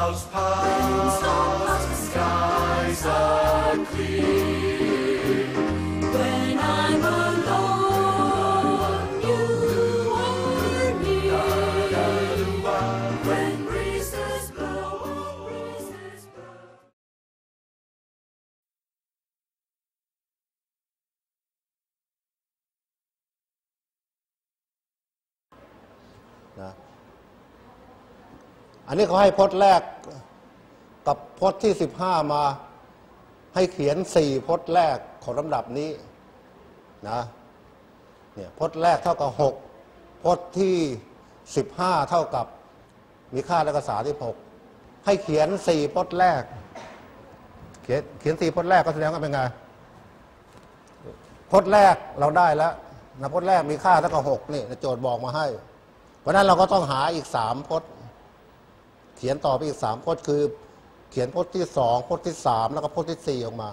clouds pass, the skies are clear. When I'm alone, you are near. When breezes blow, breezes blow. นะอันนี้เขาให้พจน์แรกกับพจน์ที่15มาให้เขียน4พจน์แรกของลำดับนี้นะเนี่ยพจน์แรกเท่ากับ6พจน์ที่15เท่ากับมีค่าและภาษาที่6ให้เขียน4พจน์แรกเขียน4พจน์แรกก็แสดงว่าเป็นไงพจน์แรกเราได้แล้วนะพจน์แรกมีค่าเท่ากับ6นี่โจทย์บอกมาให้เพราะนั้นเราก็ต้องหาอีก3พจน์เขียนต่อไปอีก3พจน์คือเขียนพจน์ที่2พจน์ที่3แล้วก็พจน์ที่4ออกมา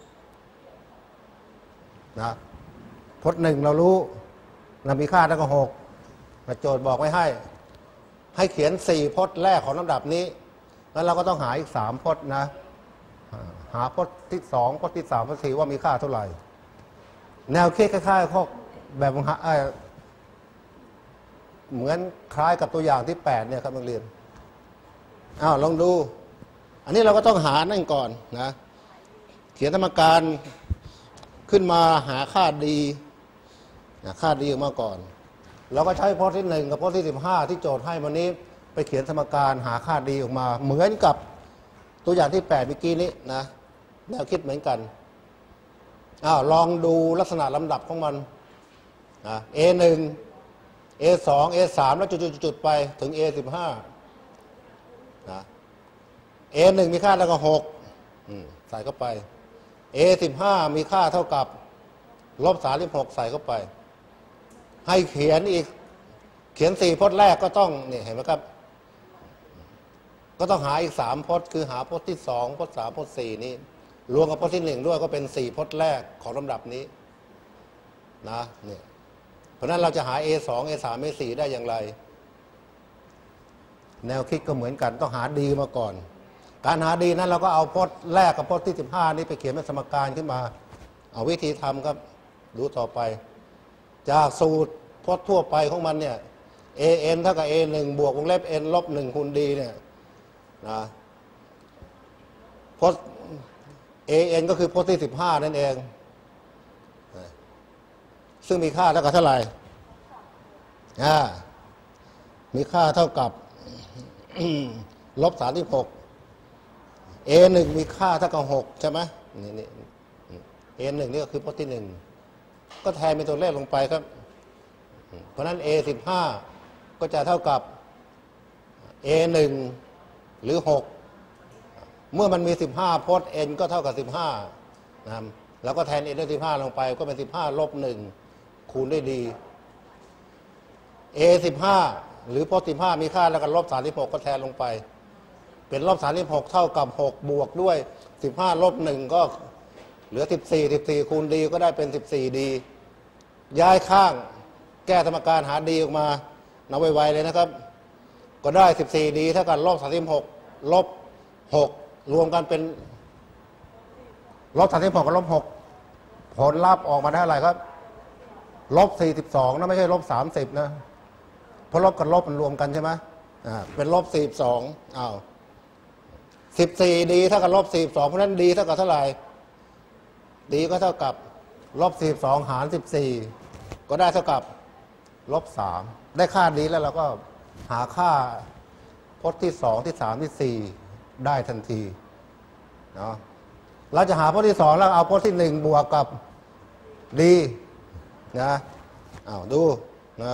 นะพจน์1เรารู้เรามีค่าเท่ากับ6โจทย์บอกไว้ให้เขียน4พจน์แรกของลำดับนี้แล้วเราก็ต้องหาอีก3พจน์นะหาพจน์ที่2พจน์ที่3พจน์ที่4ว่ามีค่าเท่าไหร่แนวคิดคล้ายๆข้อแบบเหมือนคล้ายกับตัวอย่างที่8เนี่ยครับนักเรียนลองดูอันนี้เราก็ต้องหานั่นก่อนนะเขียนสมการขึ้นมาหาค่าดีค่าดีออกมาก่อนเราก็ใช้พจน์ที่1กับพจน์ที่15ที่โจทย์ให้วันนี้ไปเขียนสมการหาค่าดีออกมาเหมือนกับตัวอย่างที่8เมื่อกี้นี้นะแนวคิดเหมือนกันลองดูลักษณะลำดับของมันA1 A2 A3 แล้วจุดๆไปถึง A15 นะ A1 มีค่าเท่ากับ6ใส่เข้าไป A15 มีค่าเท่ากับ-36ใส่เข้าไปให้เขียน4พจน์แรกก็ต้องนี่เห็นไหมครับก็ต้องหาอีก3พจน์คือหาพจน์ที่2พจน์3พจน์4นี้รวมกับพจน์ที่1ด้วยก็เป็น4พจน์แรกของลำดับนี้นะเนี่ยเพราะนั้นเราจะหา A2 A3 A4 ได้อย่างไรแนวคิดก็เหมือนกันต้องหาดีมาก่อนการหาดีนั้นเราก็เอาพจน์แรกกับพจน์ที่15นี้ไปเขียนเป็นสมการขึ้นมาเอาวิธีทำครับดูต่อไปจากสูตรพจน์ทั่วไปของมันเนี่ย an เท่ากับ a1 บวกวงเล็บ n ลบ1คูณ d เนี่ยนะพจน์ an ก็คือพจน์ที่15นั่นเองซึ่งมีค่าเท่ากับเท่าไหร่มีค่าเท่ากับ-36 A1 มีค่าเท่ากับ6ใช่ไหมนี่ A1 นี่ก็คือพจน์ที่1ก็แทนเป็นตัวเลขลงไปครับเพราะนั้น A15 ก็จะเท่ากับ A1 หรือ6เมื่อมันมี15พจน์ n ก็เท่ากับ15นะครับแล้วก็แทน n ด้วย15ลงไปก็เป็น15ลบ1คูณด้วย d A15 หรือพจน์15มีค่าแล้วกัน-36ก็แทนลงไปเป็น-36เท่ากับ6บวกด้วย15ลบ1ก็เหลือ14คูณ d ก็ได้เป็น14 d ย้ายข้างแก้สมการหา d ออกมานับไวๆเลยนะครับก็ได้14 d เท่ากับ-36ลบ6รวมกันเป็น-36กับ-6ผลลัพธ์ออกมาได้เท่าไหร่ครับ-42นะไม่ใช่-30นะเพราะลบกับลบมันรวมกันใช่ไหมเป็น-4214 d เท่ากับ-42เพราะนั้น d เท่ากับเท่าไหร่ d ก็เท่ากับ-42หาร14ก็ได้เท่ากับ-3ได้ค่า d แล้วเราก็หาค่าพจน์ที่2ที่3ที่4ได้ทันทีเนาะเราจะหาพจน์ที่2แล้วเอาพจน์ที่1บวกกับ d นะดูนะ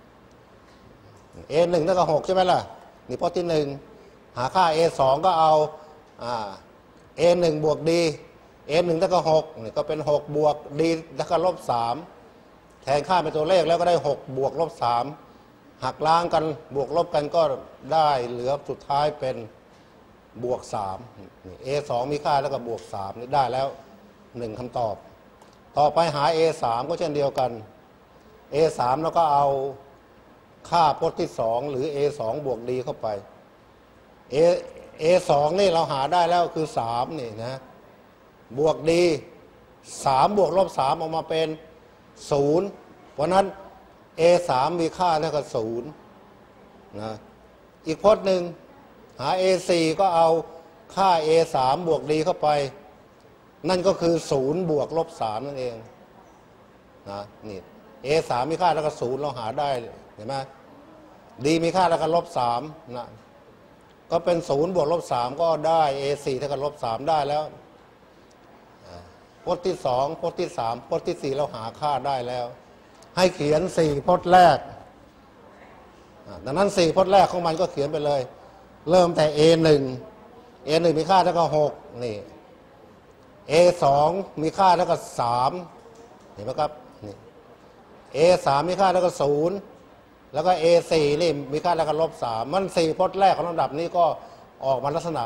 A1 เท่ากับ6ใช่ไหมล่ะนี่พจน์ที่1หาค่า A2 ก็เอาA1 บวก D A1 เท่ากับ6นี่ก็เป็น6บวก D เท่ากับ-3แทนค่าเป็นตัวเลขแล้วก็ได้6บวก-3หักล้างกันบวกลบกันก็ได้เหลือสุดท้ายเป็นบวก3นี่ A2 มีค่าแล้วก็บวก3นี่ได้แล้ว1คำตอบต่อไปหา A3 ก็เช่นเดียวกัน A3 แล้วก็เอาค่าพจน์ที่2หรือ A2 บวก D เข้าไป A 2นี่เราหาได้แล้วคือ3นี่นะบวก D 3บวกลบ3ออกมาเป็น0เพราะนั้น A 3มีค่าเท่ากับ0นะอีกพจน์หนึ่งหา A 4ก็เอาค่า A 3บวก D เข้าไปนั่นก็คือ0บวกลบ3นั่นเองนะนี่ A 3มีค่าเท่ากับ0เราหาได้เห็นไหม D มีค่าเท่ากับลบ3นะก็เป็น0บวกลบ3ก็ได้ A 4เท่ากับลบ3ได้แล้วพจน์ที่2พจน์ที่3พจน์ที่4เราหาค่าได้แล้วให้เขียน4พจน์แรกดังนั้น4พจน์แรกของมันก็เขียนไปเลยเริ่มแต่ A 1 มีค่าเท่ากับ6นี่ A 2มีค่าเท่ากับ3เห็นไหมครับนี่ A 3มีค่าเท่ากับ0แล้วก็ A 4นี่มีค่าเท่ากับลบ3มัน4พจน์แรกของลำดับนี้ก็ออกมาลักษณะ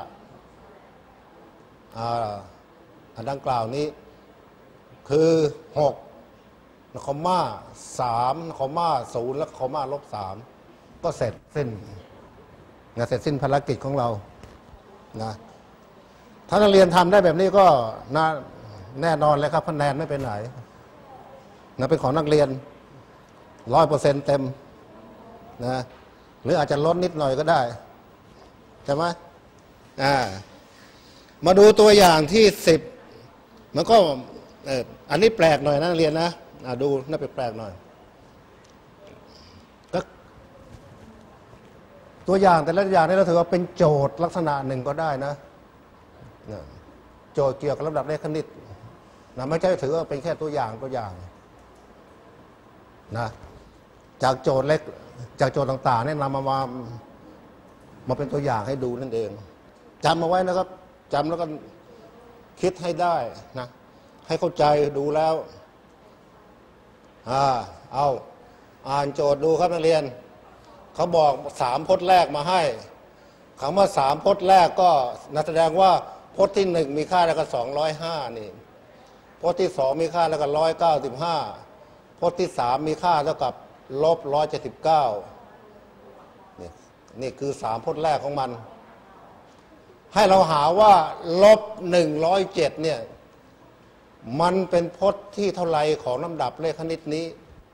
ดังกล่าวนี้คือ6คอมมา3คอมมา0แล้วคอมมาลบ3ก็เสร็จสิ้นเสร็จสิ้นภารกิจของเรานะถ้านักเรียนทำได้แบบนี้ก็แน่นอนเลยครับคะแนนไม่เป็นไหนเป็นของนักเรียน 100% เต็มนะหรืออาจจะลดนิดหน่อยก็ได้ใช่ไหมมาดูตัวอย่างที่10มันก็อันนี้แปลกหน่อยนะนักเรียนนะดูน่าแปลกหน่อยตัวอย่างแต่ละอย่างนี่เราถือว่าเป็นโจทย์ลักษณะหนึ่งก็ได้นะโจทย์เกี่ยวกับระดับเลขคณิตนะไม่ใช่ถือว่าเป็นแค่ตัวอย่างนะจากโจทย์เล็กจากโจทย์ต่างๆเนี่ยนำมาเป็นตัวอย่างให้ดูนั่นเองจำมาไว้นะครับจำแล้วก็คิดให้ได้นะให้เข้าใจดูแล้วเอาอ่านโจทย์ดูครับนักเรียนเขาบอก3พจน์แรกมาให้คำว่า3พจน์แรกก็แสดงว่าพจน์ที่1มีค่าเท่ากับ205นี่พจน์ที่2มีค่าเท่ากับ195พจน์ที่3มีค่าเท่ากับลบ179นี่คือ3พจน์แรกของมันให้เราหาว่าลบ107เนี่ยมันเป็นพจน์ที่เท่าไรของลำดับเลขคณิตนี้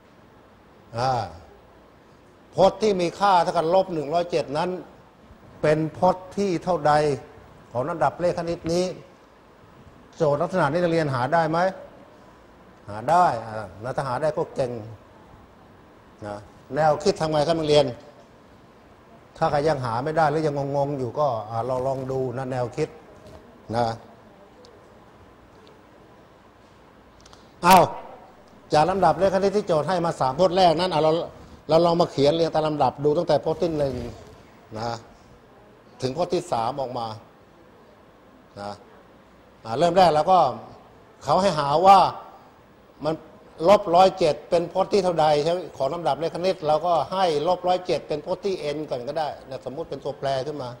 พจน์ที่มีค่าเท่ากับลบ107นั้นเป็นพจน์ที่เท่าใดของลำดับเลขคณิตนี้โจทย์ลักษณะนี้นักเรียนหาได้ไหมหาได้ถ้าหาได้ก็เก่งนะแนวคิดทำไงครับนักเรียนถ้าใครยังหาไม่ได้หรือยังงงๆอยู่ก็เราลองดูนะแนวคิดนะจากลำดับเลขคณิตที่โจทย์ให้มา3พจน์แรกนั้นเราลองมาเขียนเรียงตามลำดับดูตั้งแต่พจน์ที่1นะถึงพจน์ที่3ออกมานะเริ่มแรกแล้วก็เขาให้หาว่ามันลบ107เป็นพจน์ที่เท่าใดใช่ของลำดับเลขคณิตเราก็ให้ลบ107เป็นพจน์ที่ n ก่อนก็ได้นะสมมุติเป็นตัวแปรขึ้นมา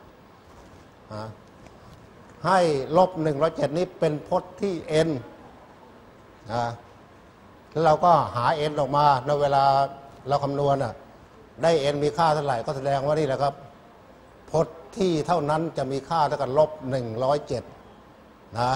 ให้ลบ107นี้เป็นพจน์ที่ n แล้วเราก็หา n ออกมาในเวลาเราคำนวณได้ n มีค่าเท่าไหร่ก็แสดงว่านี่แหละครับพจน์ที่เท่านั้นจะมีค่าเท่ากับลบ107นะ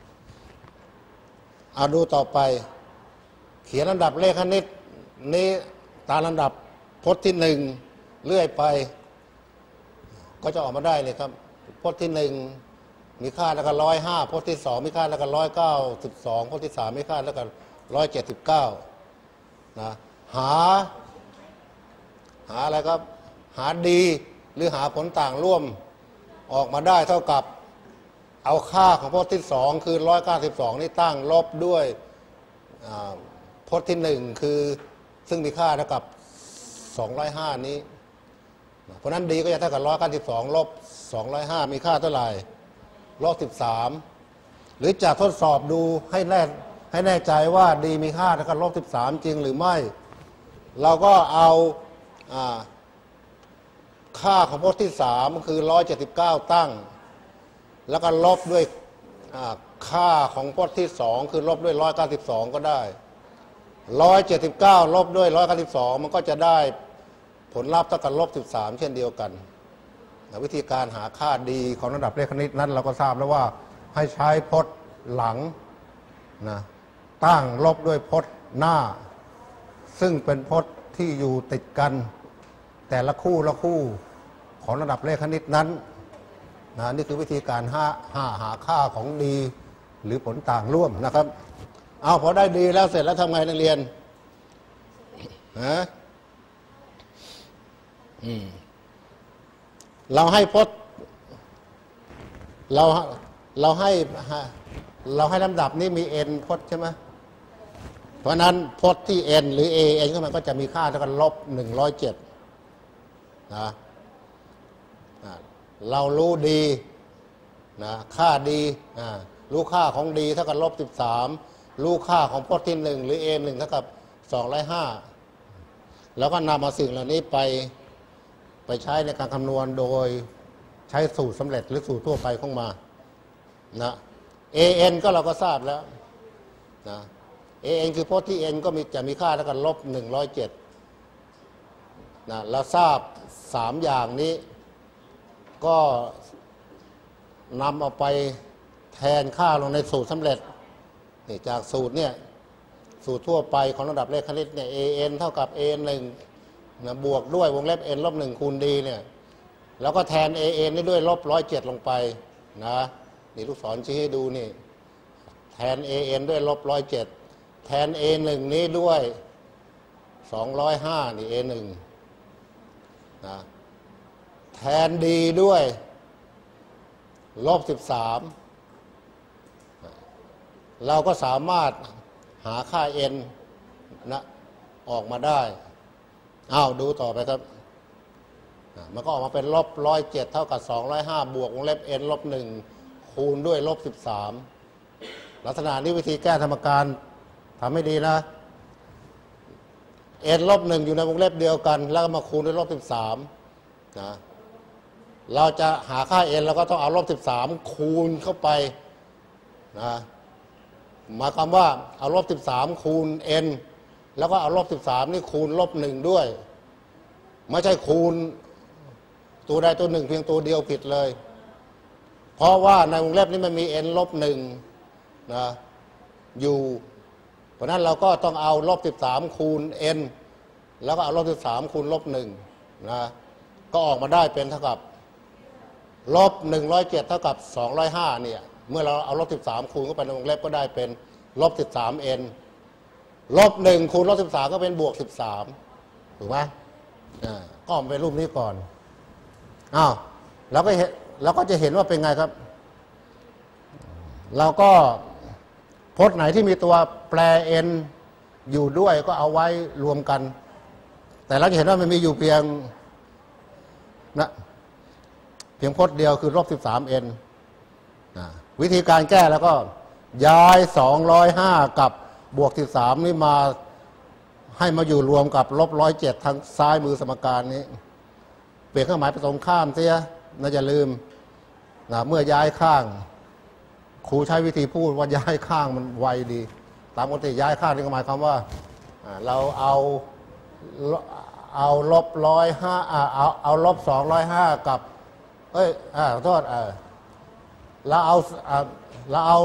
เอาดูต่อไปเขียนลำดับเลขคณิตนี้ตามลำดับพจน์ที่1เรื่อยไปก็จะออกมาได้เลยครับพจน์ที่1มีค่าเท่ากับ105พจน์ที่2มีค่าเท่ากับ192พจน์ที่3มีค่าเท่ากับ179นะหาอะไรครับหาดีหรือหาผลต่างร่วมออกมาได้เท่ากับเอาค่าของพจน์ที่2คือ192นี่ตั้งลบด้วยพจน์ที่1คือซึ่งมีค่าเท่ากับ205นี้เพราะนั้นดีก็จะเท่ากับ192ลบ205มีค่าเท่าไหร่ลบ13หรือจะทดสอบดูให้แน่ใจว่าดีมีค่าเท่ากับลบ13จริงหรือไม่เราก็เอาค่าของพจน์ที่3คือ179ตั้งแล้วก็ลบด้วยค่าของพจน์ที่2คือลบด้วย192ก็ได้179ลบด้วย192มันก็จะได้ผลลัพธ์เท่ากับลบ13เช่นเดียวกันวิธีการหาค่าดีของระดับเลขคณิตนั้นเราก็ทราบแล้วว่าให้ใช้พจน์หลังนะตั้งลบด้วยพจน์หน้าซึ่งเป็นพจน์ที่อยู่ติดกันแต่ละคู่ละคู่ของระดับเลขคณิตนั้นนะนี่คือวิธีการหาค่าของดีหรือผลต่างร่วมนะครับเอาพอได้ดีแล้วเสร็จแล้วทำไงนักเรียนเราให้พจน์เราให้ลำดับนี้มี n พจน์ใช่ไหมเพราะนั้นพจน์ที่ n หรือ a n ก็มันก็จะมีค่าเท่ากัน-107นะเรารู้ดีนะค่าดีรู้ค่าของดีเท่ากับ-13รู้ค่าของพจน์ที่1หรือ a1 เท่ากับ205แล้วก็นำเอาสิ่งเหล่านี้ไปใช้ในการคำนวณโดยใช้สูตรสำเร็จหรือสูตรทั่วไปของมานะ an ก็เราก็ทราบแล้วนะ an คือพจน์ที่ n ก็จะมีค่าเท่ากัน-107นะเราทราบ3อย่างนี้ก็นำเอาไปแทนค่าลงในสูตรสำเร็จนี่จากสูตรเนี่ยสูตรทั่วไปของระดับเลขคณิตเนี่ย an เท่ากับ an 1นะบวกด้วยวงเล็บ n ลบ1คูณ d เนี่ยแล้วก็แทน an นี่ด้วย-107ลงไปนะนี่ลูกศรชี้ให้ดูนี่แทน an ด้วย-107แทน a1 นี้ด้วย205นี่ a1 นะแทน d ด้วย-13เราก็สามารถหาค่า n นะออกมาได้ดูต่อไปครับมันก็ออกมาเป็น-107เท่ากับ205บวกวงเล็บ n ลบ1คูณด้วย-13ลักษณะนี้วิธีแก้สมการทำให้ดีนะ n ลบ1อยู่ในวงเล็บเดียวกันแล้วก็มาคูณด้วย-13นะเราจะหาค่า n เราก็ต้องเอา-13คูณเข้าไปนะหมายความว่าเอา-13คูณ n แล้วก็เอา-13นี่คูณ-1ด้วยไม่ใช่คูณตัวใดตัวหนึ่งเพียงตัวเดียวผิดเลยเพราะว่าในวงเล็บนี้มันมี n -1นะอยู่เพราะนั้นเราก็ต้องเอา-13คูณ n แล้วก็เอา-13คูณ-1นะก็ออกมาได้เป็นเท่ากับ-107เท่ากับ205เนี่ยเมื่อเราเอา-13คูณเข้าไปในวงเล็บก็ได้เป็น-13n -1คูณ-13ก็เป็น-13ถูกไหมก็ออกมาเป็นรูปนี้ก่อนเราก็จะเห็นว่าเป็นไงครับเราก็พจน์ไหนที่มีตัวแปร n อยู่ด้วยก็เอาไว้รวมกันแต่เราจะเห็นว่ามันมีอยู่เพียงพจน์เดียวคือ-13n วิธีการแก้แล้วก็ย้าย205กับบวก13นี่มาให้มาอยู่รวมกับ-107ทางซ้ายมือสมการนี้เปลี่ยนเครื่องหมายไปตรงข้ามเสียน่าจะลืมเมื่อย้ายข้างครูใช้วิธีพูดว่าย้ายข้างมันไวดีตามปกติย้ายข้างนี่หมายความว่าเราเอา-105เอา-205กับขอโทษเราเอา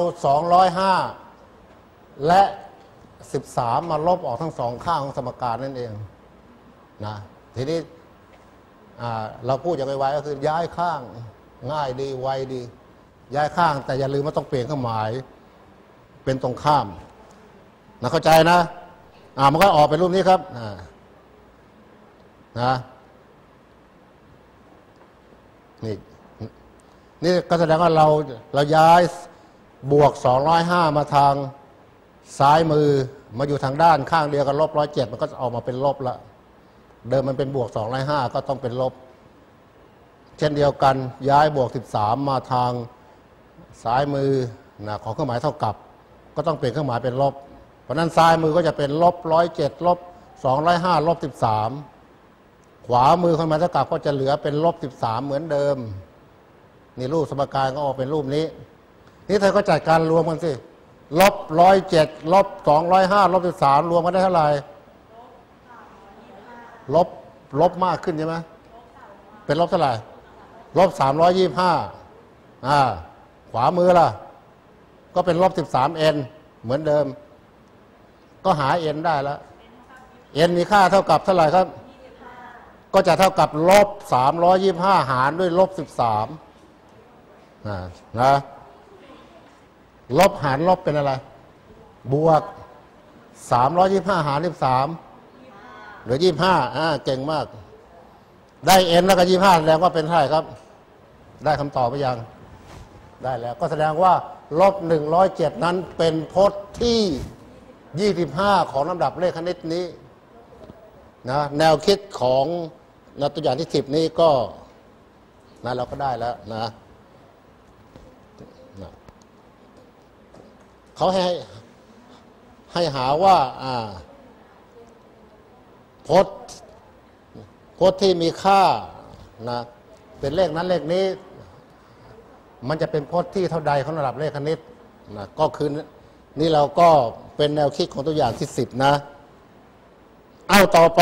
205และ13มาลบออกทั้งสองข้างของสมการนั่นเองนะทีนี้เราพูดอย่างไวๆก็คือย้ายข้างง่ายดีไวดีย้ายข้างแต่อย่าลืมว่าต้องเปลี่ยนเครื่องหมายเป็นตรงข้ามนะเข้าใจนะมันก็ออกเป็นรูปนี้ครับนะนี่ก็แสดงว่าเราย้ายบวก205มาทางซ้ายมือมาอยู่ทางด้านข้างเดียวกัน-107มันก็ออกมาเป็นลบละเดิมมันเป็นบวก205ก็ต้องเป็นลบเช่นเดียวกันย้ายบวก13มาทางซ้ายมือของเครื่องหมายเท่ากับก็ต้องเปลี่ยนเครื่องหมายเป็นลบเพราะนั้นซ้ายมือก็จะเป็น-107 -205 -13ขวามือเครื่องหมายเท่ากับก็จะเหลือเป็น-13เหมือนเดิมนี่รูปสมการก็ออกเป็นรูปนี้นี่เธอก็จัดการรวมกันสิ-107 -205 -13รวมกันได้เท่าไหร่ลบมากขึ้นใช่ไหมเป็นลบเท่าไหร่ลบ325ขวามือล่ะก็เป็นลบ 13n เหมือนเดิมก็หา n ได้แล้ว n มีค่าเท่ากับเท่าไหร่ครับก็จะเท่ากับลบ325หารด้วยลบ13นะลบหารลบเป็นอะไรบวก325หาร13เหลือ25เก่งมากได้ n แล้วก็25แสดงว่าเป็นเท่าไหร่ครับได้คำตอบไปยังได้แล้วก็แสดงว่าลบ107นั้นเป็นพจน์ที่25ของลำดับเลขคณิตนี้นะแนวคิดของตัวอย่างที่10นี้ก็นะเราก็ได้แล้วนะเขาให้หาว่าพจน์ที่มีค่านะเป็นเลขนั้นเลขนี้มันจะเป็นพจน์ที่เท่าใดของระดับเลขคณิตนะก็คือนี่เราก็เป็นแนวคิดของตัวอย่างที่10นะเอาต่อไป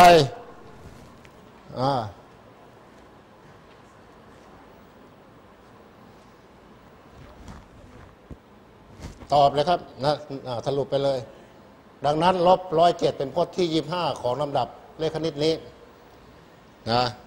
ตอบเลยครับนะสรุปไปเลยดังนั้นลบ107เป็นพจน์ที่25ของลำดับเลขคณิตนี้นะ